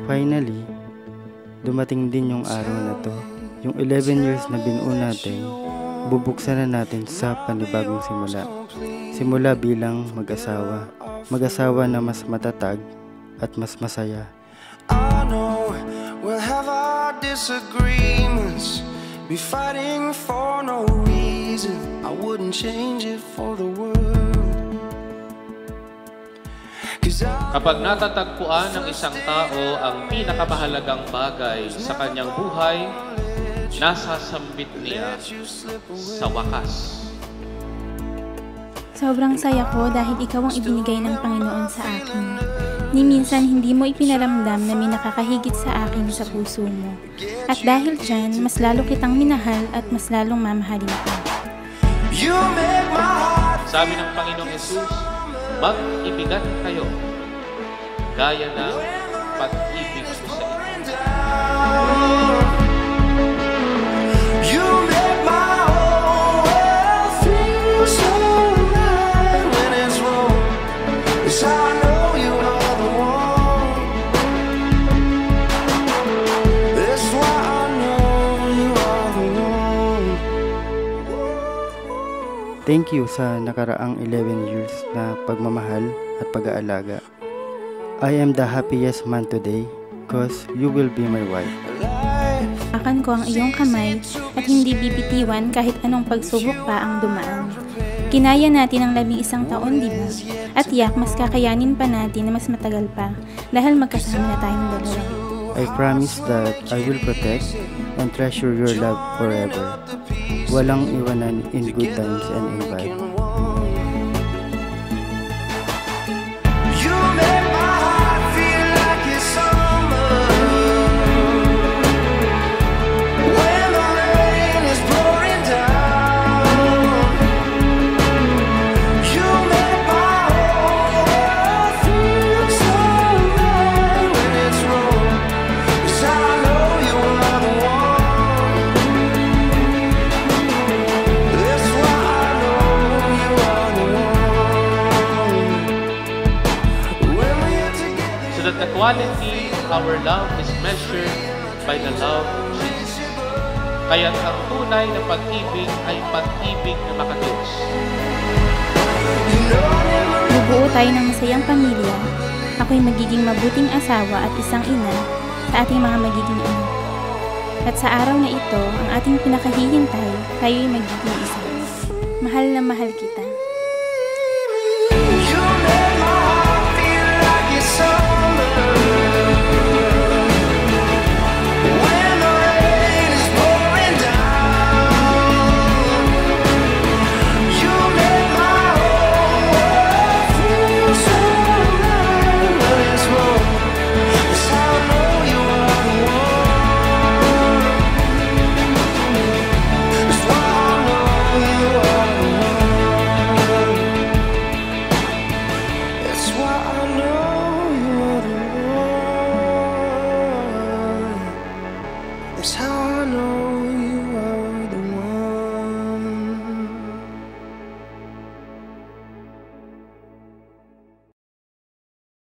Finally, dumating din yung araw na to. Yung 11 years na binuo natin, bubuksan na natin sa panibagong simula. Simula bilang mag-asawa. Mag-asawa na mas matatag at mas masaya. I know we'll have our disagreements, be fighting for no reason. I wouldn't change it for the world. Kapag natatagpuan ng isang tao ang pinakamahalagang bagay sa kanyang buhay, nasasambit niya sa wakas. Sobrang saya ko dahil ikaw ang ibinigay ng Panginoon sa akin. Ni minsan hindi mo ipinaramdam na may nakakahigit sa akin sa puso mo. At dahil dyan, mas lalo kitang minahal at mas lalong mamahalin ko. Sabi ng Panginoong Jesus, mag-ibigan kayo, gaya ng pag-ibig ko sa inyo. Thank you sa nakaraang 11 years na pagmamahal at pag-aalaga. I am the happiest man today because you will be my wife. Akan ko ang iyong kamay at hindi bibitiwan kahit anong pagsubok pa ang dumaan. Kinaya natin ang 11 taon, di ba? At yak, mas kakayanin pa natin na mas matagal pa dahil magkasama na tayong dalawa. I promise that I will protect and treasure your love forever. Walang iwanan in good times and in bad. That the quality of our love is measured by the love of Jesus. Kaya't ang tunay na pag-ibig ay pag-ibig na makadiyos. Bubuo tayo ng masayang pamilya. Ako'y magiging mabuting asawa at isang ina sa ating mga magiging anak. At sa araw na ito, ang ating pinakahihintay, tayo'y magiging isa. Mahal na mahal kita.